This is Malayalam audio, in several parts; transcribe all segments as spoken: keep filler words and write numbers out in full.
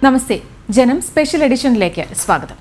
നമസ്തേ, ജനം സ്പെഷ്യൽ എഡിഷനിലേക്ക് സ്വാഗതം.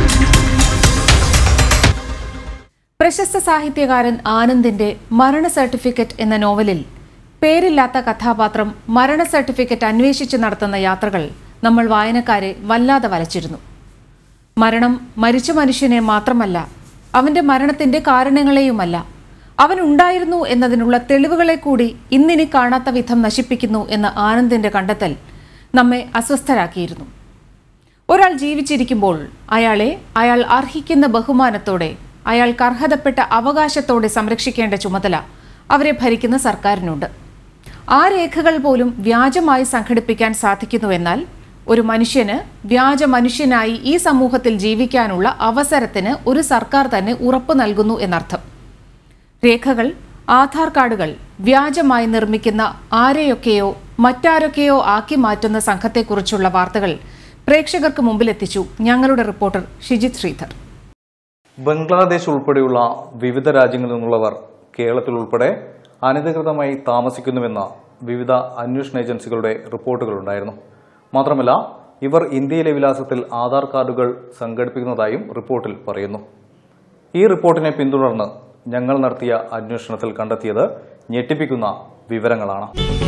പ്രശസ്ത സാഹിത്യകാരൻ ആനന്ദിന്റെ മരണ സർട്ടിഫിക്കറ്റ് എന്ന നോവലിൽ പേരില്ലാത്ത കഥാപാത്രം മരണ സർട്ടിഫിക്കറ്റ് അന്വേഷിച്ച് നടത്തുന്ന യാത്രകൾ നമ്മൾ വായനക്കാരെ വല്ലാതെ വലച്ചിരുന്നു. മരണം മരിച്ച മനുഷ്യനെ മാത്രമല്ല, അവന്റെ മരണത്തിന്റെ കാരണങ്ങളെയുമല്ല, അവൻ ഉണ്ടായിരുന്നു എന്നതിനുള്ള തെളിവുകളെ കൂടി ഇന്നിനി കാണാത്ത വിധം നശിപ്പിക്കുന്നു എന്ന ആനന്ദിന്റെ കണ്ടെത്തൽ നമ്മെ അസ്വസ്ഥരാക്കിയിരുന്നു. ഒരാൾ ജീവിച്ചിരിക്കുമ്പോൾ അയാളെ അയാൾ അർഹിക്കുന്ന ബഹുമാനത്തോടെ, അയാൾക്ക് അർഹതപ്പെട്ട അവകാശത്തോടെ സംരക്ഷിക്കേണ്ട ചുമതല അവരെ ഭരിക്കുന്ന സർക്കാരിനുണ്ട്. ആ രേഖകൾ പോലും വ്യാജമായി സംഘടിപ്പിക്കാൻ സാധിക്കുന്നുവെന്നാൽ ഒരു മനുഷ്യന് വ്യാജ മനുഷ്യനായി ഈ സമൂഹത്തിൽ ജീവിക്കാനുള്ള അവസരത്തിന് ഒരു സർക്കാർ തന്നെ ഉറപ്പു നൽകുന്നു എന്നർത്ഥം. രേഖകൾ, ആധാർ കാർഡുകൾ വ്യാജമായി നിർമ്മിക്കുന്ന ആരെയൊക്കെയോ മറ്റാരൊക്കെയോ ആക്കി മാറ്റുന്ന സംഘത്തെക്കുറിച്ചുള്ള വാർത്തകൾ പ്രേക്ഷകർക്ക് മുമ്പിലെത്തിച്ചു ഞങ്ങളുടെ റിപ്പോർട്ടർ ഷിജിത് ശ്രീധർ. ബംഗ്ലാദേശ് ഉൾപ്പെടെയുള്ള വിവിധ രാജ്യങ്ങളിൽ നിന്നുള്ളവർ കേരളത്തിൽ ഉൾപ്പെടെ അനധികൃതമായി താമസിക്കുന്നുവെന്ന വിവിധ അന്വേഷണ ഏജൻസികളുടെ റിപ്പോർട്ടുകളുണ്ടായിരുന്നു. മാത്രമല്ല, ഇവർ ഇന്ത്യയിലെ വിലാസത്തിൽ ആധാർ കാർഡുകൾ സംഘടിപ്പിക്കുന്നതായും റിപ്പോർട്ടിൽ പറയുന്നു. ഈ റിപ്പോർട്ടിനെ പിന്തുടർന്ന് ഞങ്ങൾ നടത്തിയ അന്വേഷണത്തിൽ കണ്ടെത്തിയത് ഞെട്ടിപ്പിക്കുന്ന വിവരങ്ങളാണ്.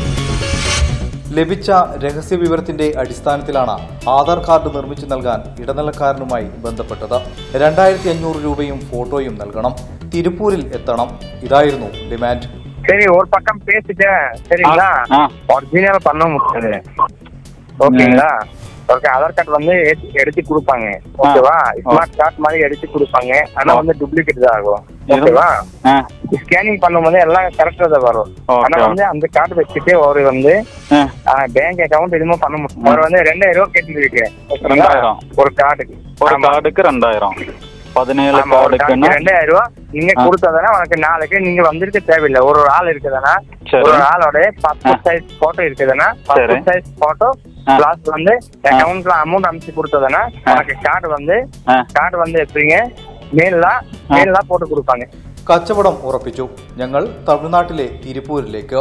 ലഭിച്ച രഹസ്യ വിവരത്തിന്റെ അടിസ്ഥാനത്തിലാണ് ആധാർ കാർഡ് നിർമ്മിച്ചു നൽകാൻ ഇടനിലക്കാരനുമായി ബന്ധപ്പെട്ടത്. രണ്ടായിരത്തി അഞ്ഞൂറ് രൂപയും ഫോട്ടോയും നൽകണം, തിരുപ്പൂരിൽ എത്തണം, ഇതായിരുന്നു ഡിമാൻഡ്. சரி, ஒரு பக்கம் பேசிட்டேன், சரிங்களா? ஒரிஜினல் பண்ண முடியாது, ஓகேங்களா? ஓகே, ஆதார் கார்டு வந்து எடுத்து கொடுப்பாங்க, ஓகேவா? ஸ்மார்ட் கார்டு மாதிரி எடுத்து கொடுப்பாங்க, ஆனா வந்து டூப்ளிகேட் தான் ஆகும், ஓகேவா? ஸ்கேனிங் பண்ணும்போது எல்லாம் கரெக்டா தான் வரும். ஆனா வந்து அந்த கார்டு வச்சுட்டு ஒரு வந்து பேங்க் அக்கௌண்ட் எதுவுமே பண்ண முடியும். அவர் வந்து ரெண்டாயிரம் ரூபாய் கேட்டு ரெண்டாயிரம் ஒரு கார்டுக்கு ஒரு கார்டுக்கு ரெண்டாயிரம் பதினேழு ரெண்டாயிரம் ரூபாய் நீங்க கொடுத்தாதானே உனக்கு நாளைக்கு நீங்க வந்திருக்க தேவையில்லை. ஒரு ஒரு ஆள் இருக்குதுன்னா ஒரு ஆளோட பத்து சைஸ் போட்டோ இருக்குதுன்னா பத்து சைஸ் போட்டோ பிளஸ் வந்து அக்கௌண்ட்ல அமௌண்ட் அனுப்பிச்சு கொடுத்ததுன்னா உனக்கு கார்டு வந்து கார்டு வந்து எப்படிங்க மேலாம் மேலாம் போட்டு கொடுப்பாங்க. കച്ചവടം ഉറപ്പിച്ചു. ഞങ്ങൾ തമിഴ്നാട്ടിലെ തിരുപ്പൂരിലേക്ക്.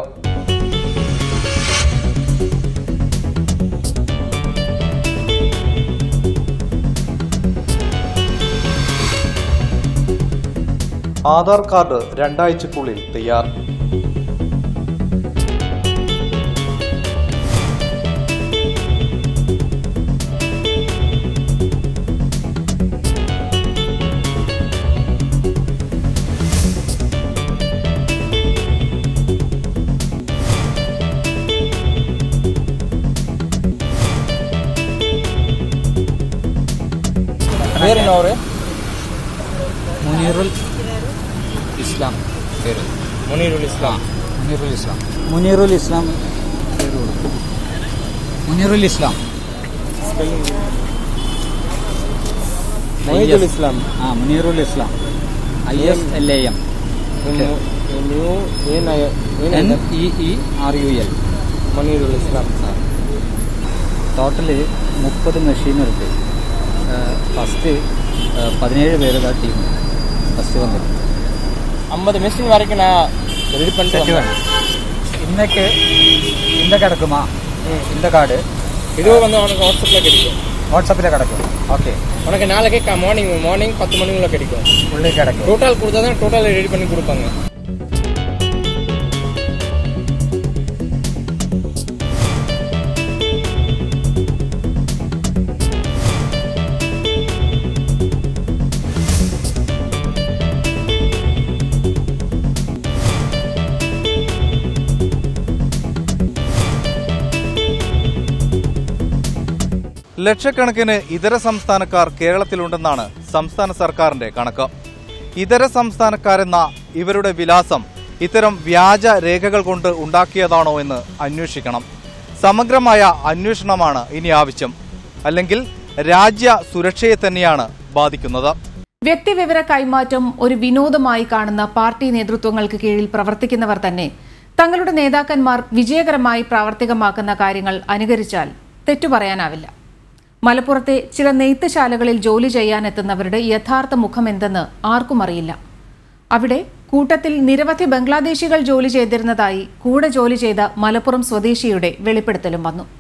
ആധാർ കാർഡ് രണ്ടാഴ്ചക്കുള്ളിൽ തയ്യാർ. മുനീറുൽ ഇസ്ലാം പേര് മുനീറുൽ ഇസ്ലാം മുനീറുൽ ഇസ്ലാം മുനീറുൽ ഇസ്ലാം മുനീറുൽ ഇസ്ലാം മുനീറുൽ ഇസ്ലാം ആ Munirul Islam I S L A M N E E R U L Munirul Islam. Total മുപ്പത് മെഷീനുണ്ട്. ഫസ്റ്റ് பதினேழு பேர் தான் டீம் ஃபஸ்ட்டு வந்தது. ஐம்பது மிஷின் வரைக்கும் நான் ரெடி பண்ணிட்டு இன்னைக்கு இந்த கிடக்குமா இந்த கார்டு? இதுவும் வந்து உனக்கு வாட்ஸ்அப்பில் கிடைக்கும். வாட்ஸ்அப்பில் கிடக்கும். ஓகே, உனக்கு நாளைக்கு மார்னிங் மார்னிங் பத்து மணிக்குள்ள கிடைக்கும். உள்ளே கிடக்கும். டோட்டல் கொடுத்தா தான் டோட்டல் ரெடி பண்ணி கொடுப்பாங்க. ലക്ഷക്കണക്കിന് ഇതര സംസ്ഥാനക്കാർ കേരളത്തിലുണ്ടെന്നാണ് സംസ്ഥാന സർക്കാരിന്റെ കണക്ക്. ഇതര സംസ്ഥാനക്കാരെന്ന ഇവരുടെ വിലാസം ഇത്തരം വ്യാജ രേഖകൾ കൊണ്ട് ഉണ്ടാക്കിയതാണോ എന്ന് അന്വേഷിക്കണം. സമഗ്രമായ അന്വേഷണമാണ് ഇനി ആവശ്യം. അല്ലെങ്കിൽ രാജ്യ സുരക്ഷയെ തന്നെയാണ് ബാധിക്കുന്നത്. വ്യക്തിവിവര കൈമാറ്റം ഒരു വിനോദമായി കാണുന്ന പാർട്ടി നേതൃത്വങ്ങൾക്ക് കീഴിൽ പ്രവർത്തിക്കുന്നവർ തന്നെ തങ്ങളുടെ നേതാക്കന്മാർ വിജയകരമായി പ്രാവർത്തികമാക്കുന്ന കാര്യങ്ങൾ അനുകരിച്ചാൽ തെറ്റുപറയാനാവില്ല. മലപ്പുറത്തെ ചില നെയ്ത്തുശാലകളിൽ ജോലി ചെയ്യാനെത്തുന്നവരുടെ യഥാർത്ഥ മുഖമെന്തെന്ന് ആർക്കും അറിയില്ല. അവിടെ കൂട്ടത്തിൽ നിരവധി ബംഗ്ലാദേശികൾ ജോലി ചെയ്തിരുന്നതായി കൂടെ ജോലി ചെയ്ത മലപ്പുറം സ്വദേശിയുടെ വെളിപ്പെടുത്തലും വന്നു.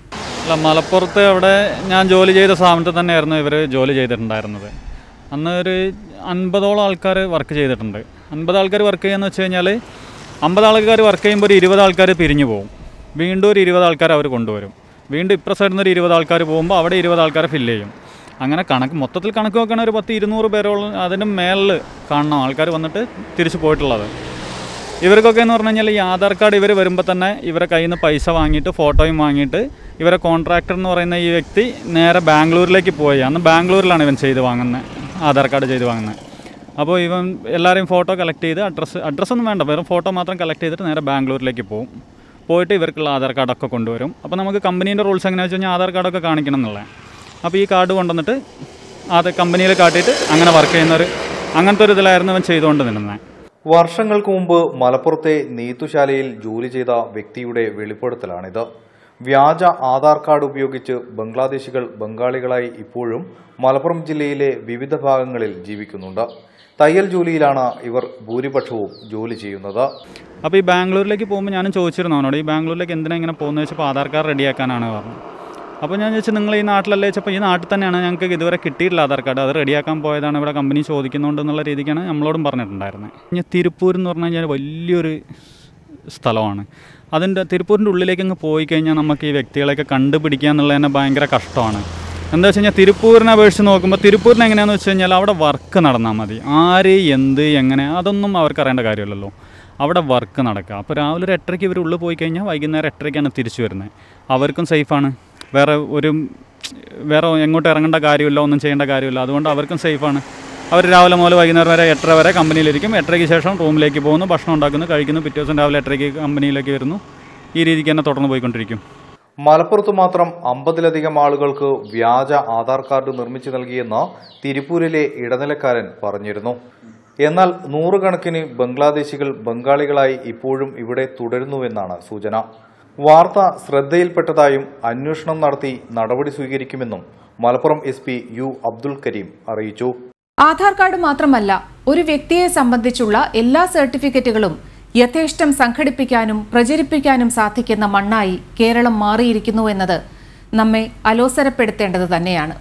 അല്ല, മലപ്പുറത്ത് അവിടെ ഞാൻ ജോലി ചെയ്ത സ്ഥാപനത്തിൽ തന്നെയായിരുന്നു ഇവർ ജോലി ചെയ്തിട്ടുണ്ടായിരുന്നത്. അന്ന് ഒരു അൻപതോളം ആൾക്കാർ വർക്ക് ചെയ്തിട്ടുണ്ട്. അൻപത് ആൾക്കാർ വർക്ക് ചെയ്യുകയെന്ന് വെച്ച് കഴിഞ്ഞാൽ അമ്പത് ആൾക്കാർ വർക്ക് ചെയ്യുമ്പോൾ ഒരു ഇരുപത് ആൾക്കാർ പിരിഞ്ഞു പോകും. വീണ്ടും ഒരു ഇരുപത് ആൾക്കാർ അവർ കൊണ്ടുവരും. വീണ്ടും ഇപ്പുറ സൈഡിൽ നിന്ന് ഒരു ഇരുപത് ആൾക്കാർ പോകുമ്പോൾ അവിടെ ഇരുപത് ആൾക്കാരെ ഫില്ല് ചെയ്യും. അങ്ങനെ കണക്ക് മൊത്തത്തിൽ കണക്ക് നോക്കുകയാണെങ്കിൽ ഒരു പത്ത് ഇരുന്നൂറ് പേരോളം അതിന് മേളിൽ കാണണം ആൾക്കാർ വന്നിട്ട് തിരിച്ചു പോയിട്ടുള്ളത്. ഇവർക്കൊക്കെ എന്ന് പറഞ്ഞു കഴിഞ്ഞാൽ ഈ ആധാർ കാർഡ് ഇവർ വരുമ്പോൾ തന്നെ ഇവരെ കയ്യിൽ നിന്ന് പൈസ വാങ്ങിയിട്ട് ഫോട്ടോയും വാങ്ങിയിട്ട് ഇവരെ കോൺട്രാക്ടർ എന്ന് പറയുന്ന ഈ വ്യക്തി നേരെ ബാംഗ്ലൂരിലേക്ക് പോയി. അന്ന് ബാംഗ്ലൂരിലാണ് ഇവൻ ചെയ്ത് വാങ്ങുന്നത്, ആധാർ കാർഡ് ചെയ്ത് വാങ്ങുന്നത്. അപ്പോൾ ഇവൻ എല്ലാവരെയും ഫോട്ടോ കളക്ട് ചെയ്ത് അഡ്രസ്സ് അഡ്രസ്സൊന്നും വേണ്ട, വെറും ഫോട്ടോ മാത്രം കളക്ട് ചെയ്തിട്ട് നേരെ ബാംഗ്ലൂരിലേക്ക് പോകും. പോയിട്ട് ഇവർക്കുള്ള ആധാർ കാർഡൊക്കെ കൊണ്ടുവരും. അപ്പോൾ നമുക്ക് കമ്പനീൻ്റെ റൂൾസ് എങ്ങനെയാണെന്ന് വെച്ച് കഴിഞ്ഞാൽ ആധാർ കാർഡൊക്കെ കാണിക്കണം എന്നുള്ളത്. അപ്പോൾ ഈ കാർഡ് കൊണ്ടുവന്നിട്ട് അത് കമ്പനിയിൽ കാട്ടിയിട്ട് അങ്ങനെ വർക്ക് ചെയ്യുന്നവർ അങ്ങനത്തെ ഒരു ഇതിലായിരുന്നു ഇവൻ ചെയ്തുകൊണ്ട് നിന്നത്. വർഷങ്ങൾക്ക് മുമ്പ് മലപ്പുറത്തെ നെയ്ത്തുശാലയിൽ ജോലി ചെയ്ത വ്യക്തിയുടെ വെളിപ്പെടുത്തലാണിത്. വ്യാജ ആധാർ കാർഡ് ഉപയോഗിച്ച് ബംഗ്ലാദേശികൾ ബംഗാളികളായി ഇപ്പോഴും മലപ്പുറം ജില്ലയിലെ വിവിധ ഭാഗങ്ങളിൽ ജീവിക്കുന്നുണ്ട്. തയ്യൽ ജോലിയിലാണ് ഇവർ ഭൂരിപക്ഷവും ജോലി ചെയ്യുന്നത്. അപ്പോൾ ഈ ബാംഗ്ലൂരിലേക്ക് പോകുമ്പോൾ ഞാനും ചോദിച്ചിരുന്നു അവനോട്, ഈ ബാംഗ്ലൂരിലേക്ക് എന്തിനാ ഇങ്ങനെ പോകുന്നത് വെച്ചപ്പോൾ ആധാർ കാർഡ് റെഡിയാക്കാനാണ് പറഞ്ഞു. അപ്പോൾ ഞാൻ ചോദിച്ചാൽ നിങ്ങൾ ഈ നാട്ടിലല്ലേ വെച്ചപ്പോൾ ഈ നാട്ടിൽ തന്നെയാണ്, ഞങ്ങൾക്ക് ഇതുവരെ കിട്ടിയിട്ടില്ല ആധാർ കാർഡ്, അത് റെഡിയാക്കാൻ പോയതാണ്, ഇവിടെ കമ്പനി ചോദിക്കുന്നുണ്ട് എന്നുള്ള രീതിക്കാണ് നമ്മളോടും പറഞ്ഞിട്ടുണ്ടായിരുന്നത്. ഇനി തിരുപ്പൂർ എന്ന് പറഞ്ഞു കഴിഞ്ഞാൽ വലിയൊരു സ്ഥലമാണ്. അതിൻ്റെ തിരുപ്പൂരിൻ്റെ ഉള്ളിലേക്ക് അങ്ങ് പോയി കഴിഞ്ഞാൽ നമുക്ക് ഈ വ്യക്തികളെയൊക്കെ കണ്ടുപിടിക്കുക എന്നുള്ളത് തന്നെ ഭയങ്കര കഷ്ടമാണ്. എന്താ വെച്ച് കഴിഞ്ഞാൽ തിരുപ്പൂരിനെ അപേക്ഷിച്ച് നോക്കുമ്പോൾ തിരുപ്പൂരിന് എങ്ങനെയാണെന്ന് വെച്ച് കഴിഞ്ഞാൽ അവിടെ വർക്ക് നടന്നാൽ മതി. ആര് എന്ത് എങ്ങനെ അതൊന്നും അവർക്ക് അറിയേണ്ട കാര്യമില്ലല്ലോ. അവിടെ വർക്ക് നടക്കുക. അപ്പോൾ രാവിലെ ഒരു എട്ടരയ്ക്ക് ഇവർ ഉള്ളിൽ പോയി കഴിഞ്ഞാൽ വൈകുന്നേരം എട്ടരയ്ക്കാണ് തിരിച്ചു വരുന്നത്. അവർക്കും സേഫാണ്, വേറെ ഒരു വേറെ എങ്ങോട്ട് ഇറങ്ങേണ്ട കാര്യമില്ല, ഒന്നും ചെയ്യേണ്ട കാര്യമില്ല. അതുകൊണ്ട് അവർക്കും സേഫാണ്. അവർ രാവിലെ മുതൽ വൈകുന്നേരം വരെ എട്ടര വരെ കമ്പനിയിലിരിക്കും. എട്ടരയ്ക്ക് ശേഷം റൂമിലേക്ക് പോകുന്നു, ഭക്ഷണം ഉണ്ടാക്കുന്നു, കഴിക്കുന്നു, പിറ്റേ ദിവസം രാവിലെ എട്ടരയ്ക്ക് കമ്പനിയിലേക്ക് വരുന്നു. ഈ രീതിക്ക് തന്നെ തുടർന്ന് പോയിക്കൊണ്ടിരിക്കും. മലപ്പുറത്ത് മാത്രം അമ്പതിലധികം ആളുകൾക്ക് വ്യാജ ആധാർ കാർഡ് നിർമ്മിച്ചു നൽകിയെന്ന് തിരുപ്പൂരിലെ ഇടനിലക്കാരൻ പറഞ്ഞിരുന്നു. എന്നാൽ നൂറുകണക്കിന് ബംഗ്ലാദേശികൾ ബംഗാളികളായി ഇപ്പോഴും ഇവിടെ തുടരുന്നുവെന്നാണ് സൂചന. വാർത്ത ശ്രദ്ധയിൽപ്പെട്ടതായും അന്വേഷണം നടത്തി നടപടി സ്വീകരിക്കുമെന്നും Malappuram S P U Abdul Kareem അറിയിച്ചു. ആധാർ കാർഡ് മാത്രമല്ല, ഒരു വ്യക്തിയെ സംബന്ധിച്ചുള്ള എല്ലാ സർട്ടിഫിക്കറ്റുകളും യഥേഷ്ടം സംഘടിപ്പിക്കാനും പ്രചരിപ്പിക്കാനും സാധിക്കുന്ന മണ്ണായി കേരളം മാറിയിരിക്കുന്നു എന്നത് നമ്മെ അലോസരപ്പെടുത്തേണ്ടത് തന്നെയാണ്.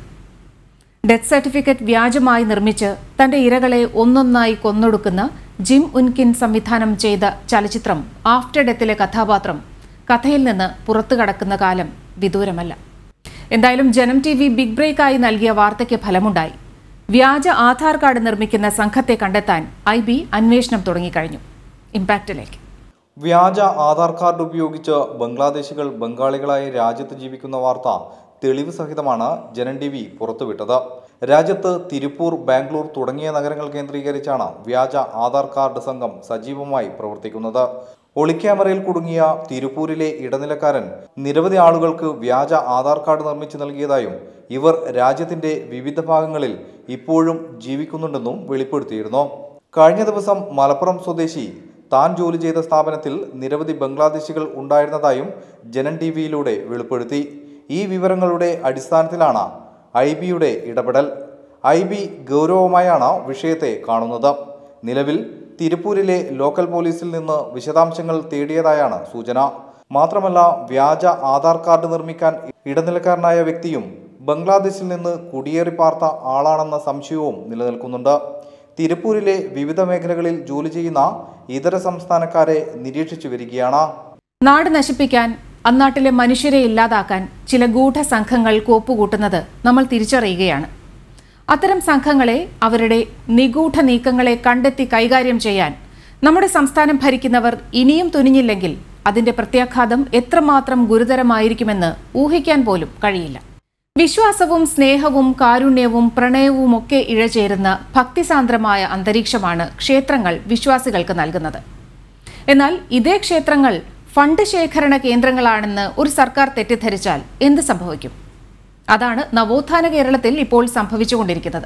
ഡെത്ത് സർട്ടിഫിക്കറ്റ് വ്യാജമായി നിർമ്മിച്ച് തന്റെ ഇരകളെ ഒന്നൊന്നായി കൊന്നൊടുക്കുന്ന ജിം ഉൻകിൻ സംവിധാനം ചെയ്ത ചലച്ചിത്രം ആഫ്റ്റർ ഡെത്തിലെ കഥാപാത്രം കഥയിൽ നിന്ന് പുറത്തു കടക്കുന്ന കാലം വിദൂരമല്ല. എന്തായാലും ജനം ടി വി ബിഗ് ബ്രേക്കായി നൽകിയ വാർത്തയ്ക്ക് ഫലമുണ്ടായി. വ്യാജ ആധാർ കാർഡ് നിർമ്മിക്കുന്ന സംഘത്തെ കണ്ടെത്താൻ ഐ ബി അന്വേഷണം തുടങ്ങിക്കഴിഞ്ഞു. ഇംപാക്റ്റിലേക്ക്. വ്യാജ ആധാർ കാർഡ് ഉപയോഗിച്ച് ബംഗ്ലാദേശികൾ ബംഗാളികളായി രാജ്യത്ത് ജീവിക്കുന്ന വാർത്ത തെളിവ് സഹിതമാണ് ജനം ടി വി പുറത്തുവിട്ടത്. രാജ്യത്ത് തിരുപ്പൂർ, ബാംഗ്ലൂർ തുടങ്ങിയ നഗരങ്ങൾ കേന്ദ്രീകരിച്ചാണ് വ്യാജ ആധാർ കാർഡ് സംഘം സജീവമായി പ്രവർത്തിക്കുന്നത്. ഒളിക്യാമറയിൽ കുടുങ്ങിയ തിരുപ്പൂരിലെ ഇടനിലക്കാരൻ നിരവധി ആളുകൾക്ക് വ്യാജ ആധാർ കാർഡ് നിർമ്മിച്ചു നൽകിയതായും ഇവർ രാജ്യത്തിന്റെ വിവിധ ഭാഗങ്ങളിൽ ഇപ്പോഴും ജീവിക്കുന്നുണ്ടെന്നും വെളിപ്പെടുത്തിയിരുന്നു. കഴിഞ്ഞ ദിവസം മലപ്പുറം സ്വദേശി താൻ ജോലി ചെയ്ത സ്ഥാപനത്തിൽ നിരവധി ബംഗ്ലാദേശികൾ ഉണ്ടായിരുന്നതായും ജനം ടി വിയിലൂടെ വെളിപ്പെടുത്തി. ഈ വിവരങ്ങളുടെ അടിസ്ഥാനത്തിലാണ് ഐ ബിയുടെ ഇടപെടൽ. ഐ ബി ഗൗരവമായാണ് വിഷയത്തെ കാണുന്നത്. നിലവിൽ തിരുപ്പൂരിലെ ലോക്കൽ പോലീസിൽ നിന്ന് വിശദാംശങ്ങൾ തേടിയതായാണ് സൂചന. മാത്രമല്ല, വ്യാജ ആധാർ കാർഡ് നിർമ്മിക്കാൻ ഇടനിലക്കാരനായ വ്യക്തിയും ബംഗ്ലാദേശിൽ നിന്ന് കുടിയേറി പാർത്ത ആളാണെന്ന സംശയവും നിലനിൽക്കുന്നുണ്ട്. തിരുപ്പൂരിലെ വിവിധ മേഖലകളിൽ ജോലി ചെയ്യുന്ന ഇതര സംസ്ഥാനക്കാരെ നിരീക്ഷിച്ചു വരികയാണ്. നാട് നശിപ്പിക്കാൻ, അന്നാട്ടിലെ മനുഷ്യരെ ഇല്ലാതാക്കാൻ ചില ഗൂഢസംഘങ്ങൾ കോപ്പുകൂട്ടുന്നത് നമ്മൾ തിരിച്ചറിയുകയാണ്. അത്തരം സംഘങ്ങളെ, അവരുടെ നിഗൂഢ നീക്കങ്ങളെ കണ്ടെത്തി കൈകാര്യം ചെയ്യാൻ നമ്മുടെ സംസ്ഥാനം ഭരിക്കുന്നവർ ഇനിയും തുനിഞ്ഞില്ലെങ്കിൽ അതിന്റെ പ്രത്യാഘാതം എത്രമാത്രം ഗുരുതരമായിരിക്കുമെന്ന് ഊഹിക്കാൻ പോലും കഴിയില്ല. വിശ്വാസവും സ്നേഹവും കാരുണ്യവും പ്രണയവും ഒക്കെ ഇഴചേരുന്ന ഭക്തിസാന്ദ്രമായ അന്തരീക്ഷമാണ് ക്ഷേത്രങ്ങൾ വിശ്വാസികൾക്ക് നൽകുന്നത്. എന്നാൽ ഇതേ ക്ഷേത്രങ്ങൾ ഫണ്ട് ശേഖരണ കേന്ദ്രങ്ങളാണെന്ന് ഒരു സർക്കാർ തെറ്റിദ്ധരിച്ചാൽ എന്ത് സംഭവിക്കും? അതാണ് നവോത്ഥാന കേരളത്തിൽ ഇപ്പോൾ സംഭവിച്ചുകൊണ്ടിരിക്കുന്നത്.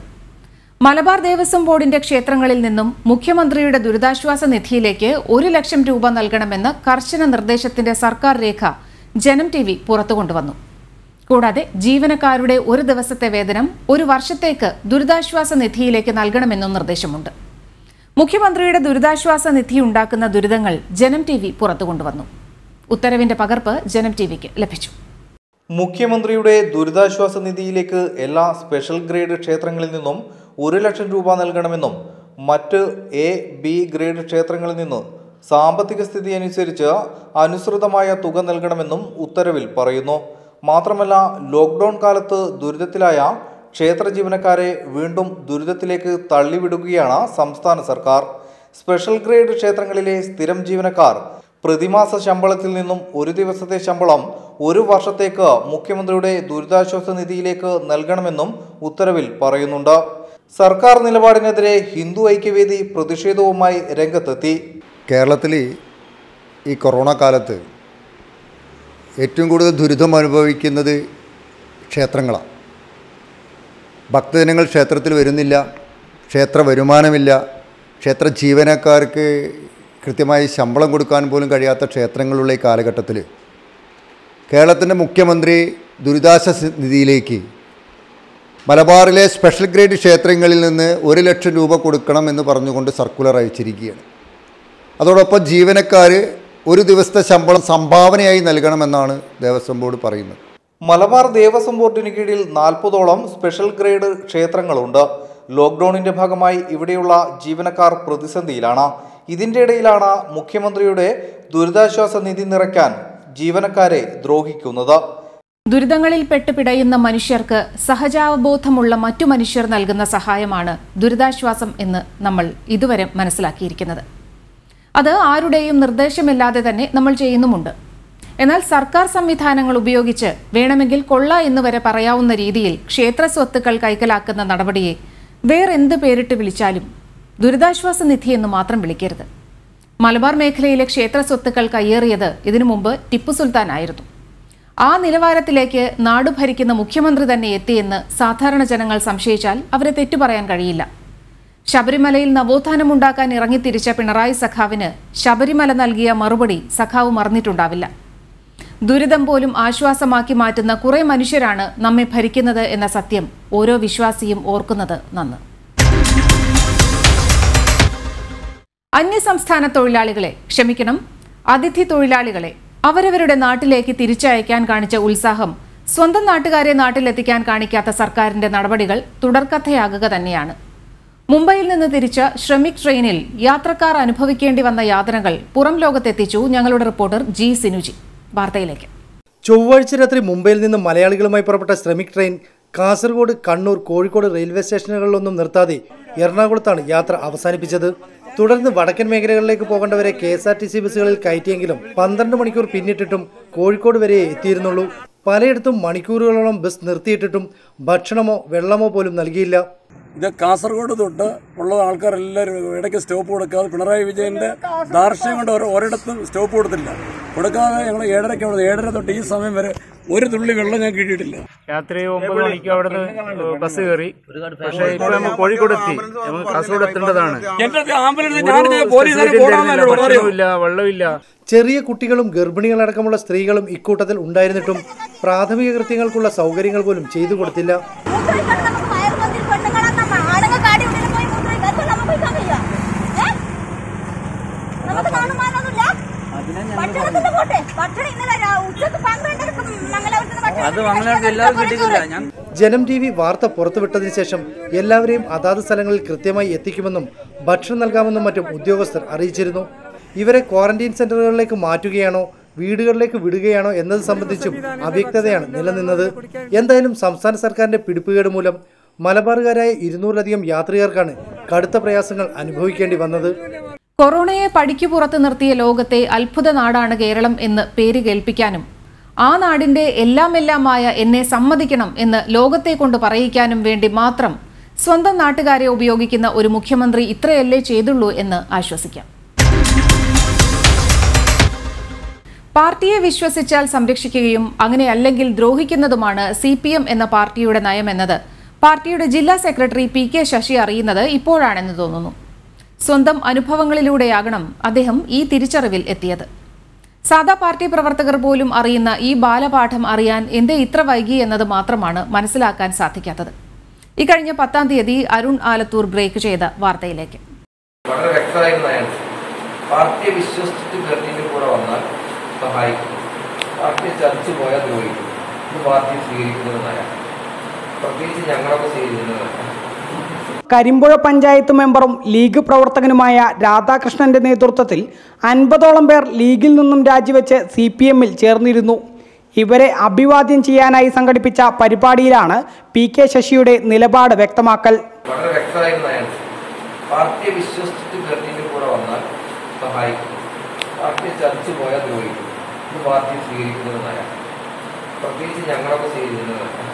മലബാർ ദേവസ്വം ബോർഡിന്റെ ക്ഷേത്രങ്ങളിൽ നിന്നും മുഖ്യമന്ത്രിയുടെ ദുരിതാശ്വാസ നിധിയിലേക്ക് ഒരു ലക്ഷം രൂപ നൽകണമെന്ന കർശന നിർദ്ദേശത്തിന്റെ സർക്കാർ രേഖ ജനം ടി വി പുറത്തുകൊണ്ടുവന്നു. കൂടാതെ ജീവനക്കാരുടെ ഒരു ദിവസത്തെ വേതനം ഒരു വർഷത്തേക്ക് ദുരിതാശ്വാസ നിധിയിലേക്ക് നൽകണമെന്നും നിർദ്ദേശമുണ്ട്. മുഖ്യമന്ത്രിയുടെ ദുരിതാശ്വാസ നിധി ഉണ്ടാക്കുന്ന ദുരിതങ്ങൾ ജനം ടി വി പുറത്തുകൊണ്ടുവന്നു. ഉത്തരവിന്റെ പകർപ്പ് ജനം ടി വിക്ക് ലഭിച്ചു. മുഖ്യമന്ത്രിയുടെ ദുരിതാശ്വാസ നിധിയിലേക്ക് എല്ലാ സ്പെഷ്യൽ ഗ്രേഡ് ക്ഷേത്രങ്ങളിൽ നിന്നും ഒരു ലക്ഷം രൂപ നൽകണമെന്നും മറ്റ് എ ബി ഗ്രേഡ് ക്ഷേത്രങ്ങളിൽ നിന്ന് സാമ്പത്തിക സ്ഥിതി അനുസരിച്ച് അനുസൃതമായ തുക നൽകണമെന്നും ഉത്തരവിൽ പറയുന്നു. മാത്രമല്ല, ലോക്ക്ഡൌൺ കാലത്ത് ദുരിതത്തിലായ ക്ഷേത്ര ജീവനക്കാരെ വീണ്ടും ദുരിതത്തിലേക്ക് തള്ളിവിടുകയാണ് സംസ്ഥാന സർക്കാർ. സ്പെഷ്യൽ ഗ്രേഡ് ക്ഷേത്രങ്ങളിലെ സ്ഥിരം ജീവനക്കാർ പ്രതിമാസ ശമ്പളത്തിൽ നിന്നും ഒരു ദിവസത്തെ ശമ്പളം ഒരു വർഷത്തേക്ക് മുഖ്യമന്ത്രിയുടെ ദുരിതാശ്വാസ നിധിയിലേക്ക് നൽകണമെന്നും ഉത്തരവിൽ പറയുന്നുണ്ട്. സർക്കാർ നിലപാടിനെതിരെ ഹിന്ദു ഐക്യവേദി പ്രതിഷേധവുമായി രംഗത്തെത്തി. കേരളത്തിൽ ഈ കൊറോണ കാലത്ത് ഏറ്റവും കൂടുതൽ ദുരിതം അനുഭവിക്കുന്നത് ക്ഷേത്രങ്ങളാണ്. ഭക്തജനങ്ങൾ ക്ഷേത്രത്തിൽ വരുന്നില്ല, ക്ഷേത്ര വരുമാനമില്ല, ക്ഷേത്ര ജീവനക്കാർക്ക് കൃത്യമായി ശമ്പളം കൊടുക്കാൻ പോലും കഴിയാത്ത ക്ഷേത്രങ്ങളുള്ള ഈ കാലഘട്ടത്തിൽ കേരളത്തിൻ്റെ മുഖ്യമന്ത്രി ദുരിതാശ്വാസ നിധിയിലേക്ക് മലബാറിലെ സ്പെഷ്യൽ ഗ്രേഡ് ക്ഷേത്രങ്ങളിൽ നിന്ന് ഒരു ലക്ഷം രൂപ കൊടുക്കണം എന്ന് പറഞ്ഞുകൊണ്ട് സർക്കുലർ അയച്ചിരിക്കുകയാണ്. അതോടൊപ്പം ജീവനക്കാർ ഒരു ദിവസത്തെ ശമ്പളം സംഭാവനയായി നൽകണമെന്നാണ് ദേവസ്വം ബോർഡ് പറയുന്നത്. മലബാർ ദേവസ്വം ബോർഡിന് കീഴിൽ നാൽപ്പതോളം സ്പെഷ്യൽ ഗ്രേഡ് ക്ഷേത്രങ്ങളുണ്ട്. ലോക്ക്ഡൌണിന്റെ ഭാഗമായി ഇവിടെയുള്ള ജീവനക്കാർ പ്രതിസന്ധിയിലാണ്. ഇതിന്റെ ഇടയിലാണ് മുഖ്യമന്ത്രിയുടെ ദുരിതാശ്വാസ നിധി നിറയ്ക്കാൻ ജീവനക്കാരെ ദ്രോഹിക്കുന്നത്. ദുരിതങ്ങളിൽ പെട്ടുപിടയുന്ന മനുഷ്യർക്ക് സഹജാവബോധമുള്ള മറ്റു മനുഷ്യർ നൽകുന്ന സഹായമാണ് ദുരിതാശ്വാസം എന്ന് നമ്മൾ ഇതുവരെ മനസ്സിലാക്കിയിരിക്കുന്നത്. അത് ആരുടെയും നിർദ്ദേശമില്ലാതെ തന്നെ നമ്മൾ ചെയ്യുന്നുമുണ്ട്. എന്നാൽ സർക്കാർ സംവിധാനങ്ങൾ ഉപയോഗിച്ച് വേണമെങ്കിൽ കൊള്ള എന്ന് വരെ പറയാവുന്ന രീതിയിൽ ക്ഷേത്ര സ്വത്തുക്കൾ കൈക്കലാക്കുന്ന നടപടിയെ വേറെന്ത് പേരിട്ട് വിളിച്ചാലും ദുരിതാശ്വാസ നിധി എന്ന് മാത്രം വിളിക്കരുത്. മലബാർ മേഖലയിലെ ക്ഷേത്ര സ്വത്തുക്കൾ കയ്യേറിയത് ഇതിനു മുമ്പ് ടിപ്പു സുൽത്താൻ ആയിരുന്നു. ആ നിലവാരത്തിലേക്ക് നാട് ഭരിക്കുന്ന മുഖ്യമന്ത്രി തന്നെ എത്തിയെന്ന് സാധാരണ ജനങ്ങൾ സംശയിച്ചാൽ അവരെ തെറ്റു പറയാൻ കഴിയില്ല. ശബരിമലയിൽ നവോത്ഥാനമുണ്ടാക്കാൻ ഇറങ്ങിത്തിരിച്ച പിണറായി സഖാവിന് ശബരിമല നൽകിയ മറുപടി സഖാവ് മറന്നിട്ടുണ്ടാവില്ല. ദുരിതം പോലും ആശ്വാസമാക്കി മാറ്റുന്ന കുറെ മനുഷ്യരാണ് നമ്മെ ഭരിക്കുന്നത് എന്ന സത്യം ഓരോ വിശ്വാസിയും ഓർക്കുന്നത് നന്ന്. അന്യസംസ്ഥാന തൊഴിലാളികളെ, ക്ഷമിക്കണം, അതിഥി തൊഴിലാളികളെ അവരവരുടെ നാട്ടിലേക്ക് തിരിച്ചയക്കാൻ കാണിച്ച ഉത്സാഹം സ്വന്തം നാട്ടുകാരെ നാട്ടിലെത്തിക്കാൻ കാണിക്കാത്ത സർക്കാരിന്റെ നടപടികൾ തുടർക്കഥയാകുക തന്നെയാണ്. മുംബൈയിൽ നിന്ന് തിരിച്ച ശ്രമിക് ട്രെയിനിൽ യാത്രക്കാർ അനുഭവിക്കേണ്ടി വന്ന യാതനകൾ പുറം ലോകത്തെത്തിച്ചു ഞങ്ങളുടെ റിപ്പോർട്ടർ ജി സിനുജി. വാർത്തയിലേക്ക്. ചൊവ്വാഴ്ച രാത്രി മുംബൈയിൽ നിന്ന് മലയാളികളുമായി പുറപ്പെട്ട ശ്രമിക് ട്രെയിൻ കാസർഗോഡ്, കണ്ണൂർ, കോഴിക്കോട് റെയിൽവേ സ്റ്റേഷനുകളിലൊന്നും നിർത്താതെ എറണാകുളത്താണ് യാത്ര അവസാനിപ്പിച്ചത്. തുടർന്ന് വടക്കൻ മേഖലകളിലേക്ക് പോകേണ്ടവരെ K S R T C ബസ്സുകളിൽ കയറ്റിയെങ്കിലും പന്ത്രണ്ട് മണിക്കൂർ പിന്നിട്ടിട്ടും കോഴിക്കോട് വരെ എത്തിയിരുന്നുള്ളൂ. പലയിടത്തും മണിക്കൂറുകളോളം ബസ് നിർത്തിയിട്ടിട്ടും ഭക്ഷണമോ വെള്ളമോ പോലും നൽകിയില്ല. ഇത് കാസർഗോഡ് തൊട്ട് ഉള്ള ആൾക്കാരെല്ലാവരും ഇടയ്ക്ക് സ്റ്റോപ്പ് കൊടുക്കാതെ പിണറായി വിജയന്റെ ദാർഷ്ട്യം കൊണ്ട് ഒരിടത്തും സ്റ്റോപ്പ് കൊടുത്തില്ല. കൊടുക്കാതെ ഞങ്ങൾ ഏഴരയ്ക്ക് അവിടെ ഏഴര തൊട്ട് ഈ സമയം വരെ ഒരു തുള്ളി വെള്ളം ഞാൻ കിട്ടിയിട്ടില്ല. രാത്രി ഒമ്പത് മണിക്ക് അവിടെ നിന്ന് ബസ് കയറി. പക്ഷേ ഇപ്പൊ നമ്മൾ കോഴിക്കോട് എത്തി. നമുക്ക് കാസർഗോഡ് എത്തേണ്ടതാണ്. ഭക്ഷണമില്ല, വെള്ളമില്ല. ചെറിയ കുട്ടികളും ഗർഭിണികളടക്കമുള്ള സ്ത്രീകളും ഇക്കൂട്ടത്തിൽ ഉണ്ടായിരുന്നിട്ടും പ്രാഥമിക കൃത്യങ്ങൾക്കുള്ള സൗകര്യങ്ങൾ പോലും ചെയ്തു കൊടുത്തില്ല. ജനം ടി വി വാർത്ത പുറത്തുവിട്ടതിനു ശേഷം എല്ലാവരെയും അതാത് സ്ഥലങ്ങളിൽ കൃത്യമായി എത്തിക്കുമെന്നും ഭക്ഷണം നൽകാമെന്നും മറ്റും ഉദ്യോഗസ്ഥർ അറിയിച്ചിരുന്നു. ഇവരെ ക്വാറന്റൈൻ സെന്ററുകളിലേക്ക് മാറ്റുകയാണോ വീടുകളിലേക്ക് വിടുകയാണോ എന്നത് സംബന്ധിച്ചും അവ്യക്തതയാണ് നിലനിന്നത്. എന്തായാലും സംസ്ഥാന സർക്കാരിന്റെ പിടിപ്പുകേട് മൂലം മലബാറുകാരായ ഇരുന്നൂറിലധികം യാത്രികർക്കാണ് കടുത്ത പ്രയാസങ്ങൾ അനുഭവിക്കേണ്ടി വന്നത്. കൊറോണയെ പടിക്കു പുറത്ത് നിർത്തിയ ലോകത്തെ അത്ഭുത നാടാണ് കേരളം എന്ന് പേര് കേൾപ്പിക്കാനും ആ നാടിന്റെ എല്ലാമെല്ലാമായ എന്നെ സമ്മതിക്കണം എന്ന് ലോകത്തെ കൊണ്ട് പറയിക്കാനും വേണ്ടി മാത്രം സ്വന്തം നാട്ടുകാരെ ഉപയോഗിക്കുന്ന ഒരു മുഖ്യമന്ത്രി ഇത്രയല്ലേ ചെയ്തുള്ളൂ എന്ന് ആശ്വസിക്കാം. പാർട്ടിയെ വിശ്വസിച്ചാൽ സംരക്ഷിക്കുകയും അങ്ങനെയല്ലെങ്കിൽ ദ്രോഹിക്കുന്നതുമാണ് സി പി എം എന്ന പാർട്ടിയുടെ നയമെന്നത് പാർട്ടിയുടെ ജില്ലാ സെക്രട്ടറി പി കെ ശശി അറിയുന്നത് ഇപ്പോഴാണെന്ന് തോന്നുന്നു. സ്വന്തം അനുഭവങ്ങളിലൂടെയാകണം അദ്ദേഹം ഈ തിരിച്ചറിവിൽ എത്തിയത്. സാധാ പാർട്ടി പ്രവർത്തകർ പോലും അറിയുന്ന ഈ ബാലപാഠം അറിയാൻ എന്തേ ഇത്ര വൈകി എന്നത് മാത്രമാണ് മനസ്സിലാക്കാൻ സാധിക്കാത്തത്. ഇക്കഴിഞ്ഞ പത്താം തീയതി അരുൺ ആലത്തൂർ ബ്രേക്ക് ചെയ്ത വാർത്തയിലേക്ക്. വളരെ വ്യക്തമായിരുന്ന പാർട്ടിയെ വിശ്വസിച്ചിട്ട് ഗർഭിന്റെ കൂടെ വന്നാൽ സഹായിക്കും, പാർട്ടിയെ ചതിച്ചു പോയാൽ ദ്രോഹിക്കും. ഇത് പാർട്ടി സ്വീകരിക്കുന്നത് നയം. പ്രത്യേകിച്ച് ഞങ്ങളൊക്കെ സ്വീകരിക്കുന്നത് നയം. കരിമ്പുഴ പഞ്ചായത്ത് മെമ്പറും ലീഗ് പ്രവർത്തകനുമായ രാധാകൃഷ്ണന്റെ നേതൃത്വത്തിൽ അൻപതോളം പേർ ലീഗിൽ നിന്നും രാജിവെച്ച് സി പി എമ്മിൽ ചേർന്നിരുന്നു. ഇവരെ അഭിവാദ്യം ചെയ്യാനായി സംഘടിപ്പിച്ച പരിപാടിയിലാണ് പി കെ ശശിയുടെ നിലപാട് വ്യക്തമാക്കൽ. വളരെ വ്യക്തമായിരുന്ന നയം. പാർട്ടിയെ വിശ്വസിച്ചിട്ട് ഗവൺമെന്റിന്റെ കൂടെ വന്നാൽ സഹായിക്കും, പാർട്ടിയെ ചതിച്ചു പോയാൽ ദ്രോഹിക്കും. ഇത് പാർട്ടി സ്വീകരിക്കുന്നത് നയം. പ്രത്യേകിച്ച് ഞങ്ങളൊക്കെ സ്വീകരിക്കുന്നത് നയം.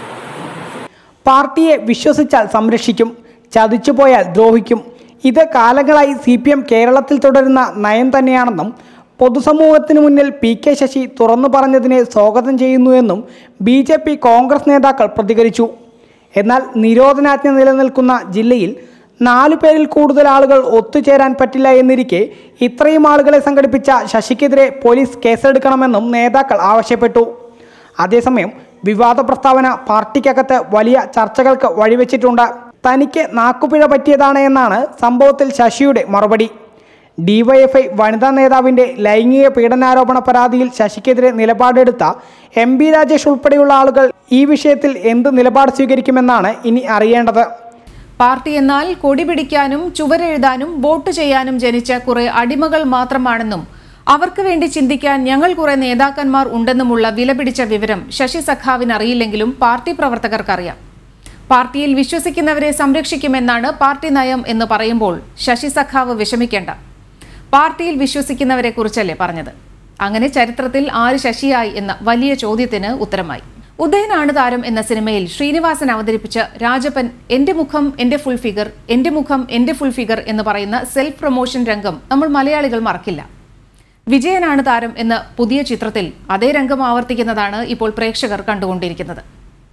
പാർട്ടിയെ വിശ്വസിച്ചാൽ സംരക്ഷിക്കും, ചതിച്ചുപോയാൽ ദ്രോഹിക്കും. ഇത് കാലങ്ങളായി സി പി എം കേരളത്തിൽ തുടരുന്ന നയം തന്നെയാണെന്നും പൊതുസമൂഹത്തിന് മുന്നിൽ പി കെ ശശി തുറന്നു പറഞ്ഞതിനെ സ്വാഗതം ചെയ്യുന്നുവെന്നും ബി ജെ പി കോൺഗ്രസ് നേതാക്കൾ പ്രതികരിച്ചു. എന്നാൽ നിരോധനാജ്ഞ നിലനിൽക്കുന്ന ജില്ലയിൽ നാലു പേരിൽ കൂടുതൽ ആളുകൾ ഒത്തുചേരാൻ പറ്റില്ല എന്നിരിക്കെ ഇത്രയും ആളുകളെ സംഘടിപ്പിച്ച ശശിക്കെതിരെ പോലീസ് കേസെടുക്കണമെന്നും നേതാക്കൾ ആവശ്യപ്പെട്ടു. അതേസമയം വിവാദ പ്രസ്താവന പാർട്ടിക്കകത്ത് വലിയ ചർച്ചകൾക്ക് വഴിവെച്ചിട്ടുണ്ട്. തനിക്ക് നാക്കുപിഴ പറ്റിയതാണ് എന്നാണ് സംഭവത്തിൽ ശശിയുടെ മറുപടി. ഡിവൈഎഫ്ഐ വനിതാ നേതാവിൻ്റെ ലൈംഗിക പീഡനാരോപണ പരാതിയിൽ ശശിക്കെതിരെ നിലപാടെടുത്ത എം ബി രാജേഷ് ഉൾപ്പെടെയുള്ള ആളുകൾ ഈ വിഷയത്തിൽ എന്ത് നിലപാട് സ്വീകരിക്കുമെന്നാണ് ഇനി അറിയേണ്ടത്. പാർട്ടി എന്നാൽ കൊടി പിടിക്കാനും ചുവരെഴുതാനും വോട്ട് ചെയ്യാനും ജനിച്ച കുറെ അടിമകൾ മാത്രമാണെന്നും അവർക്ക് വേണ്ടി ചിന്തിക്കാൻ ഞങ്ങൾ കുറെ നേതാക്കന്മാർ ഉണ്ടെന്നുമുള്ള വിലപിടിച്ച വിവരം ശശി സഖാവിന് അറിയില്ലെങ്കിലും പാർട്ടി പ്രവർത്തകർക്കറിയാം. പാർട്ടിയിൽ വിശ്വസിക്കുന്നവരെ സംരക്ഷിക്കുമെന്നാണ് പാർട്ടി നയം എന്ന് പറയുമ്പോൾ ശശി സഖാവ് വിഷമിക്കേണ്ട. പാർട്ടിയിൽ വിശ്വസിക്കുന്നവരെ കുറിച്ചല്ലേ പറഞ്ഞത്? അങ്ങനെ ചരിത്രത്തിൽ ആര് ശശിയായി എന്ന വലിയ ചോദ്യത്തിന് ഉത്തരമായി. ഉദയനാണ് താരം എന്ന സിനിമയിൽ ശ്രീനിവാസൻ അവതരിപ്പിച്ച രാജപ്പൻ എന്റെ മുഖം എന്റെ ഫുൾ ഫിഗർ, എന്റെ മുഖം എന്റെ ഫുൾ ഫിഗർ എന്ന് പറയുന്ന സെൽഫ് പ്രൊമോഷൻ രംഗം നമ്മൾ മലയാളികൾ മറക്കില്ല. വിജയനാണ് താരം എന്ന പുതിയ ചിത്രത്തിൽ അതേ രംഗം ആവർത്തിക്കുന്നതാണ് ഇപ്പോൾ പ്രേക്ഷകർ കണ്ടുകൊണ്ടിരിക്കുന്നത്.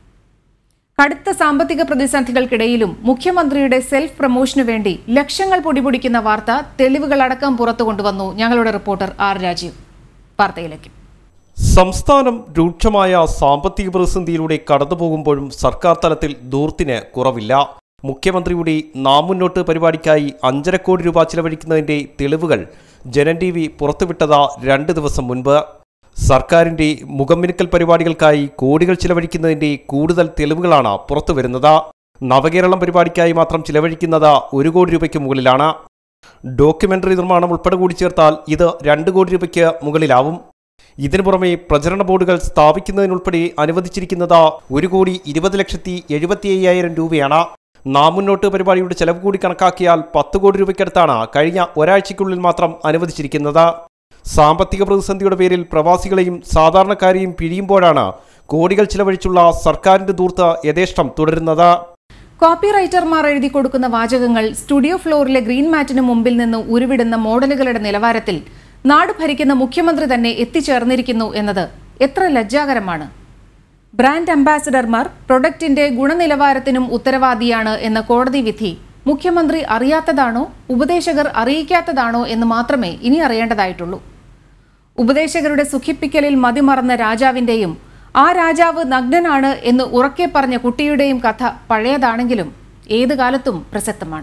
കടുത്ത സാമ്പത്തിക പ്രതിസന്ധികൾക്കിടയിലും മുഖ്യമന്ത്രിയുടെ സെൽഫ് പ്രൊമോഷനു വേണ്ടി ലക്ഷങ്ങൾ പൊടിപൊടിക്കുന്ന വാർത്ത തെളിവുകളടക്കം പുറത്തു കൊണ്ടുവന്നു ഞങ്ങളുടെ റിപ്പോർട്ടർ ആർ രാജീവ്. വാർത്തയിലേക്ക്. സംസ്ഥാനം രൂക്ഷമായ സാമ്പത്തിക പ്രതിസന്ധിയിലൂടെ കടന്നുപോകുമ്പോഴും സർക്കാർ തലത്തിൽ ധൂർത്തിന് കുറവില്ല. മുഖ്യമന്ത്രിയുടെ നാമുന്നോട്ട് പരിപാടിക്കായി അഞ്ചര കോടി രൂപ ചിലവഴിക്കുന്നതിന്റെ തെളിവുകൾ ജനം ടി വി പുറത്തുവിട്ടത് രണ്ട് ദിവസം മുൻപ്. സർക്കാരിന്റെ മുഖംമിനുക്കൽ പരിപാടികൾക്കായി കോടികൾ ചിലവഴിക്കുന്നതിന്റെ കൂടുതൽ തെളിവുകളാണ് പുറത്തുവരുന്നത്. നവകേരളം പരിപാടിക്കായി മാത്രം ചിലവഴിക്കുന്നത് ഒരു കോടി രൂപയ്ക്ക് മുകളിലാണ്. ഡോക്യുമെന്ററി നിർമ്മാണം ഉൾപ്പെടെ കൂടി ചേർത്താൽ ഇത് രണ്ട് കോടി രൂപയ്ക്ക് മുകളിലാവും. ഇതിനു പുറമെ പ്രചരണ ബോർഡുകൾ സ്ഥാപിക്കുന്നതിനുൾപ്പെടെ അനുവദിച്ചിരിക്കുന്നത് ഒരു കോടി ഇരുപത് ലക്ഷത്തി എഴുപത്തി അയ്യായിരം രൂപയാണ്. നാമുന്നോട്ട് പരിപാടിയുടെ ചെലവ് കൂടി കണക്കാക്കിയാൽ പത്ത് കോടി രൂപയ്ക്കടുത്താണ് കഴിഞ്ഞ ഒരാഴ്ചയ്ക്കുള്ളിൽ മാത്രം അനുവദിച്ചിരിക്കുന്നത്. സാമ്പത്തിക പ്രതിസന്ധിയുടെ പേരിൽ പ്രവാസികളെയും സാധാരണക്കാരെയും പിഴിയുമ്പോഴാണ് കോടികൾ ചിലവഴിച്ചുള്ള സർക്കാരിന്റെ ധൂർത്ത് യഥേഷ്ടം തുടരുന്നത്. കോപ്പി റൈറ്റർമാർ എഴുതി കൊടുക്കുന്ന വാചകങ്ങൾ സ്റ്റുഡിയോ ഫ്ലോറിലെ ഗ്രീൻ മാറ്റിന് മുമ്പിൽ നിന്ന് ഉരുവിടുന്ന മോഡലുകളുടെ നിലവാരത്തിൽ നാട് ഭരിക്കുന്ന മുഖ്യമന്ത്രി തന്നെ എത്തിച്ചേർന്നിരിക്കുന്നു എന്നത് എത്ര ലജ്ജാകരമാണ്. ബ്രാൻഡ് അംബാസിഡർമാർ പ്രൊഡക്റ്റിന്റെ ഗുണനിലവാരത്തിനും ഉത്തരവാദിയാണ് എന്ന കോടതി വിധി മുഖ്യമന്ത്രി അറിയാത്തതാണോ ഉപദേശകർ അറിയിക്കാത്തതാണോ എന്ന് മാത്രമേ ഇനി അറിയേണ്ടതായിട്ടുള്ളൂ. ഉപദേശകരുടെ സുഖിപ്പിക്കലിൽ മതിമറന്ന രാജാവിന്റെയും ആ രാജാവ് നഗ്നനാണ് എന്ന് ഉറക്കെ പറഞ്ഞ കുട്ടിയുടെയും കഥ പഴയതാണെങ്കിലും ഏത് കാലത്തും പ്രസക്തമാണ്.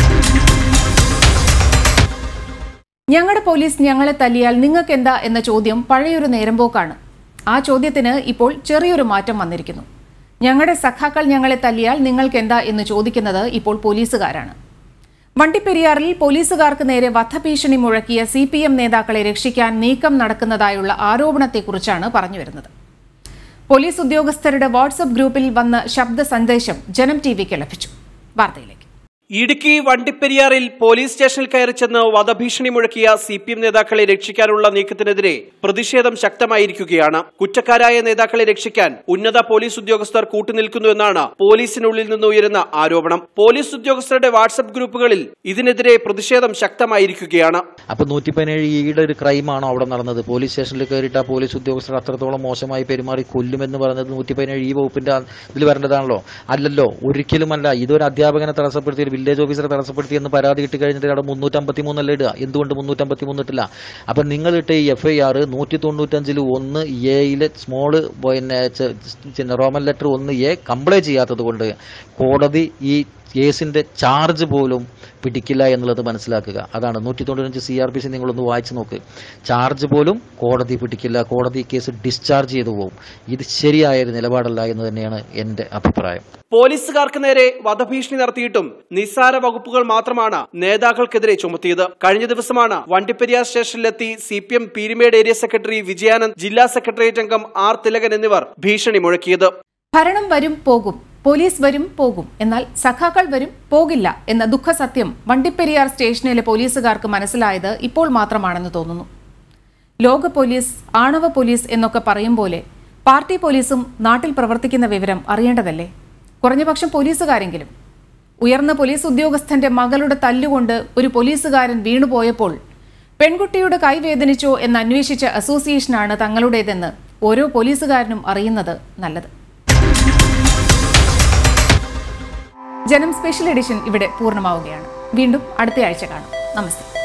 ഞങ്ങളുടെ പോലീസ് ഞങ്ങളെ തല്ലിയാൽ നിങ്ങൾക്കെന്താ എന്ന ചോദ്യം പഴയൊരു നേരമ്പോക്കാണ്. ആ ചോദ്യത്തിന് ഇപ്പോൾ ചെറിയൊരു മാറ്റം വന്നിരിക്കുന്നു. ഞങ്ങളുടെ സഖാക്കൾ ഞങ്ങളെ തല്ലിയാൽ നിങ്ങൾക്കെന്താ എന്ന് ചോദിക്കുന്നത് ഇപ്പോൾ പോലീസുകാരാണ്. വണ്ടിപ്പെരിയാറിൽ പോലീസുകാർക്ക് നേരെ വധഭീഷണി മുഴക്കിയ സി പി എം നേതാക്കളെ രക്ഷിക്കാൻ നീക്കം നടക്കുന്നതായുള്ള ആരോപണത്തെക്കുറിച്ചാണ് പറഞ്ഞുവരുന്നത്. പോലീസ് ഉദ്യോഗസ്ഥരുടെ വാട്സ്ആപ്പ് ഗ്രൂപ്പിൽ വന്ന ശബ്ദ സന്ദേശം ജനം ടി വിക്ക് ലഭിച്ചു. വാർത്തയിലേക്ക്. ഇടുക്കി വണ്ടിപ്പെരിയാറിൽ പോലീസ് സ്റ്റേഷനിൽ കയറി ചെന്ന് വധഭീഷണി മുഴക്കിയ സി പി എം നേതാക്കളെ രക്ഷിക്കാനുള്ള നീക്കത്തിനെതിരെ പ്രതിഷേധം ശക്തമായിരിക്കുകയാണ്. കുറ്റക്കാരായ നേതാക്കളെ രക്ഷിക്കാൻ ഉന്നത പോലീസ് ഉദ്യോഗസ്ഥർ കൂട്ടുനിൽക്കുന്നുവെന്നാണ് പോലീസിനുള്ളിൽ നിന്ന് ഉയരുന്ന ആരോപണം. പോലീസ് ഉദ്യോഗസ്ഥരുടെ വാട്സ്ആപ്പ് ഗ്രൂപ്പുകളിൽ ഇതിനെതിരെ പ്രതിഷേധം ശക്തമായിരിക്കുകയാണ്. അപ്പൊ നൂറ്റി പതിനേഴ് ഈയുടെ ഒരു ക്രൈമാണോ അവിടെ നടന്നത്? പോലീസ് സ്റ്റേഷനിൽ കയറിയിട്ട് ആ പോലീസ് ഉദ്യോഗസ്ഥർ അത്രത്തോളം മോശമായി പെരുമാറി കൊല്ലുമെന്ന് പറയുന്നത് നൂറ്റി പതിനേഴ് ഈ വകുപ്പിന്റെ ഇതിൽ വരേണ്ടതാണല്ലോ? അല്ലല്ലോ, ഒരിക്കലുമല്ല. ഇതൊരു അധ്യാപകനെ തടസ്സപ്പെടുത്തി വില്ലേജ് ഓഫീസറെ തടസ്സപ്പെടുത്തി എന്ന് പരാതി കിട്ടി കഴിഞ്ഞിട്ട് അവിടെ മുന്നൂറ്റമ്പത്തി മൂന്നല്ല ഇടുക. എന്തുകൊണ്ട് മുന്നൂറ്റമ്പത്തി മൂന്ന് ഇട്ടില്ല? അപ്പൊ നിങ്ങൾ ഇട്ട ഈ എഫ് ഐ ആർ നൂറ്റി തൊണ്ണൂറ്റഞ്ചിൽ ഒന്ന് എയില് സ്മോള് പിന്നെ റോമൻ ലെറ്റർ ഒന്ന് എ കംപ്ലൈന്റ് ചെയ്യാത്തത് കൊണ്ട് കോടതി ഈ കേസിന്റെ ചാർജ് പോലും പിടിക്കില്ല എന്നുള്ളത് മനസ്സിലാക്കുക. അതാണ് നൂറ്റി തൊണ്ണൂറ്റഞ്ച് സി ആർ പി സി നിങ്ങളൊന്ന് വായിച്ചു നോക്ക്. ചാർജ് പോലും കോടതി പിടിക്കില്ല, കോടതി കേസ് ഡിസ്ചാർജ് ചെയ്തു പോകും. ഇത് ശരിയായ ഒരു നിലപാടല്ല എന്ന് തന്നെയാണ് എന്റെ അഭിപ്രായം. പോലീസുകാർക്ക് നേരെ വധഭീഷണി നടത്തിയിട്ടും നിസ്സാര വകുപ്പുകൾ മാത്രമാണ് നേതാക്കൾക്കെതിരെ ചുമത്തിയത്. കഴിഞ്ഞ ദിവസമാണ് വണ്ടിപ്പെരിയാർ സ്റ്റേഷനിലെത്തി C P M Peerumedu area secretary Vijayanand, ജില്ലാ സെക്രട്ടേറിയറ്റ് അംഗം ആർ തിലകൻ എന്നിവർ ഭീഷണി മുഴക്കിയത്. ഭരണം വരും പോകും, പോലീസ് വരും പോകും, എന്നാൽ സഖാക്കൾ വരും പോകില്ല എന്ന ദുഃഖസത്യം വണ്ടിപ്പെരിയാർ സ്റ്റേഷനിലെ പോലീസുകാർക്ക് മനസ്സിലായത് ഇപ്പോൾ മാത്രമാണെന്ന് തോന്നുന്നു. ലോക പോലീസ്, ആണവ പോലീസ് എന്നൊക്കെ പറയും പോലെ പാർട്ടി പോലീസും നാട്ടിൽ പ്രവർത്തിക്കുന്ന വിവരം അറിയേണ്ടതല്ലേ? കുറഞ്ഞപക്ഷം പോലീസുകാരെങ്കിലും. ഉയർന്ന പോലീസ് ഉദ്യോഗസ്ഥന്റെ മകളുടെ തല്ലുകൊണ്ട് ഒരു പോലീസുകാരൻ വീണുപോയപ്പോൾ പെൺകുട്ടിയുടെ കൈ വേദനിച്ചോ എന്ന് അന്വേഷിച്ച അസോസിയേഷനാണ് തങ്ങളുടേതെന്ന് ഓരോ പോലീസുകാരനും അറിയുന്നത് നല്ലത്. ജനം സ്പെഷ്യൽ എഡിഷൻ ഇവിടെ പൂർണ്ണമാവുകയാണ്. വീണ്ടും അടുത്തയാഴ്ച കാണാം. നമസ്തേ.